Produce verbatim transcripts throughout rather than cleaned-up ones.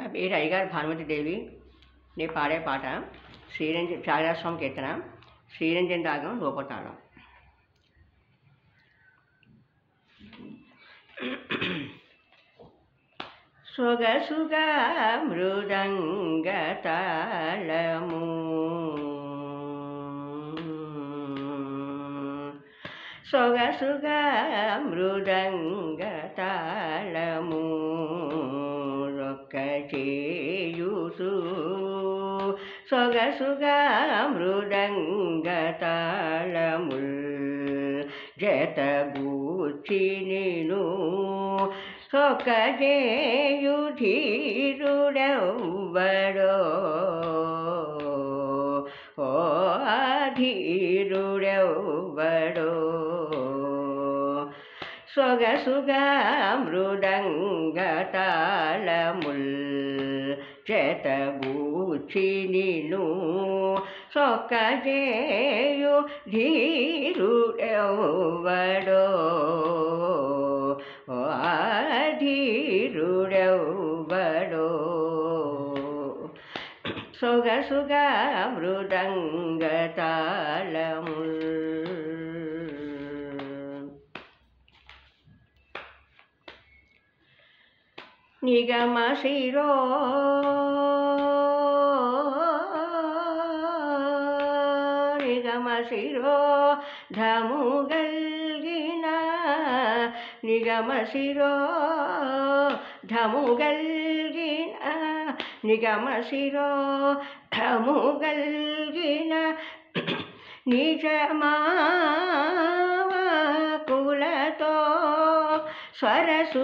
నా పేరు అయ్యగారు భానుమతి దేవి. నేను పాడే పాట శ్రీరంజన్ త్యాగరాజస్వామి కీర్తన, శ్రీరంజన్ రాగం రూపతాళం. సొగసుగా మృదంగ తాళము, సొగసుగా మృదంగ తాళము రొక్క చేయుసు, సొగసుగా మృదంగ తాళముల్ జతగూర్చి నిను సొక్క చేయు ధీరుడెవ్వడో, ఓ ధీరుడెవ్వడో. సొగసుగా మృదంగ తాళముల్ జతగూర్చి నిను సొక్క చేయు ధీరుడెవ్వడో, ఓ ధీరుడెవ్వడో. సొగసుగా మృదంగ తాళముల్. నిగమ శిరో నిగమ శిరో ధముగల్గిన, నిగమ శిరో ధముగల్గిన, నిగమ శిరో ధముగల్గిన నిజమాకులతో స్వరసు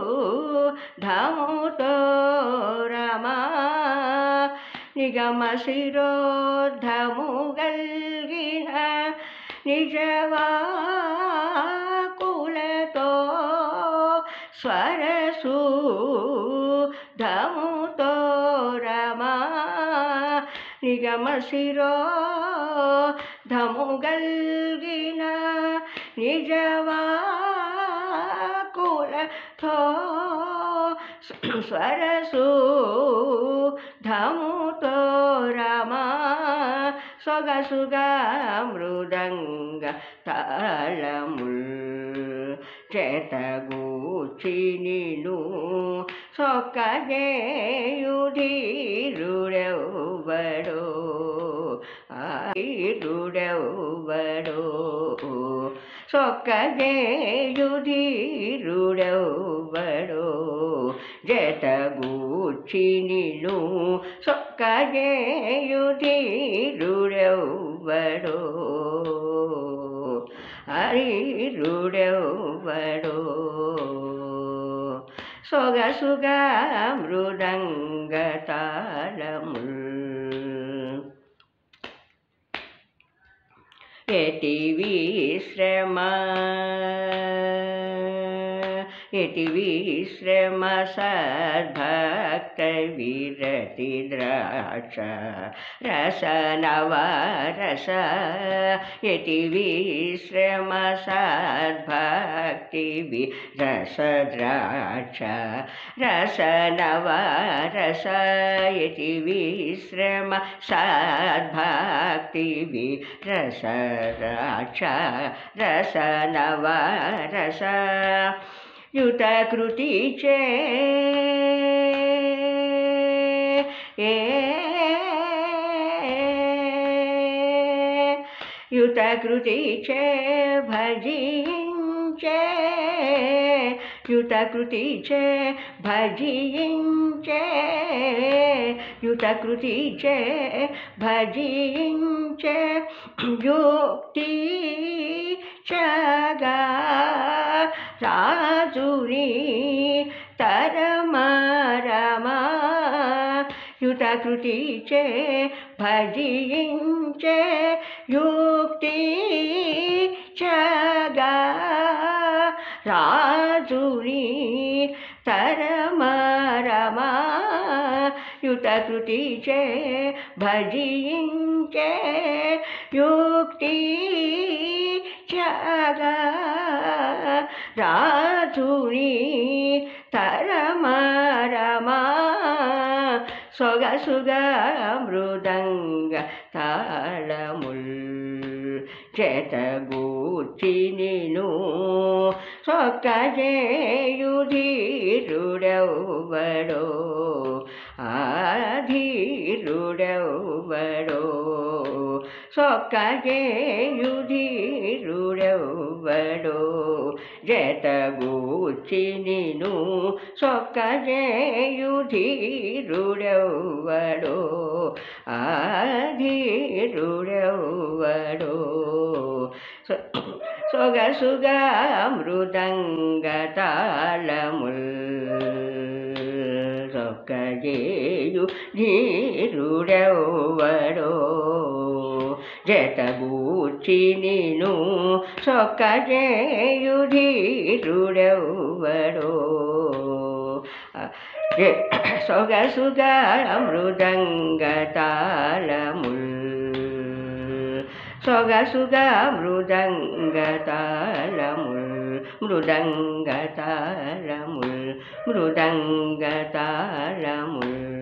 ధముతో రమా. నిగమ శిరోధముగల్గిన నిజవాకులతో స్వరసు ధముతో రమా. నిగమ శిరోధముగల్గిన నిజవాకులతో స్వరసు ధముతో రమా. సొగసుగా మృదంగ తాళముల్ చేతగూర్చి నిను సొక్క చేయు ధీరుడెవ్వడో, ధీరుడెవ్వడో. సొక్క చేయు ధీరుడెవ్వడో, జతగూర్చి నిను సొక్క చేయు ధీరుడెవ్వడో, హరిరుడెవ్వడో. సొగసుగా మృదంగ తాళముల్ ఎటివి శ్రమ, ఎటివి శ్రమ సద్భక్త విరతి ద్రాక్ష రస నవరస. ఎటివి శ్రమ సద్భక్తి విరస ద్రాక్ష రస నవరస. ఎటివి శ్రమ సద్భక్తి విరస ద్రాక్ష రస నవరస. యుతకృతి చే యుతకృతి చే భజించే, యుతకృతి చే భజించే, యుతకృతి చే భజించే యుక్తి చగా రాజుని తరమరమా. యుతకృతి చే భజించే యుక్తి చగా రాజుని తరమరమా. యుతకృతి చే భజించే యుక్తి చగా రాజుని తరమరమా. సొగసుగా మృదంగ తాళముల్ చేతగూర్చి నిను సొక్కజేయుధీరుడెవ్వడో ఆధీరుడెవ్వడో సొక్కజేయుధీరుడెవ్వడో జతగూర్చి నిను సొక్కజేయుధీరుడెవ్వడో ఆధీరుడెవ్వడో సొగసుగా మృదంగ తాళముల్ సొక్కజేయు ధీరుడెవ్వడో జతగూర్చి నిను సొక్కజేయు ధీరుడెవ్వడో సొగసుగా మృదంగ తాళముల్ సొగసుగా మృదంగ తాళముల్ మృదంగ తాళముల్ మృదంగ తాళముల్